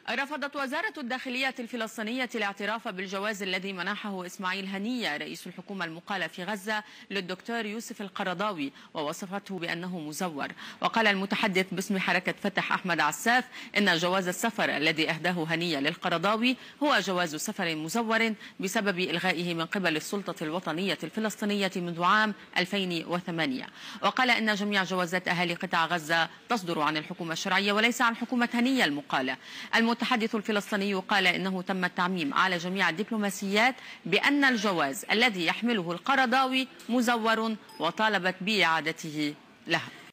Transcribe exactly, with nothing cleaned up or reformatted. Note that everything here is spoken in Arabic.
رفضت وزارة الداخلية الفلسطينية الاعتراف بالجواز الذي منحه إسماعيل هنية رئيس الحكومة المقالة في غزة للدكتور يوسف القرضاوي، ووصفته بأنه مزور. وقال المتحدث باسم حركة فتح أحمد عساف إن جواز السفر الذي أهداه هنية للقرضاوي هو جواز سفر مزور بسبب إلغائه من قبل السلطة الوطنية الفلسطينية منذ عام ألفين وثمانية. وقال إن جميع جوازات أهالي قطاع غزة تصدر عن الحكومة الشرعية وليس عن حكومة هنية المقالة. المتحدث الفلسطيني قال إنه تم التعميم على جميع الدبلوماسيات بأن الجواز الذي يحمله القرضاوي مزور، وطالبت بإعادته له.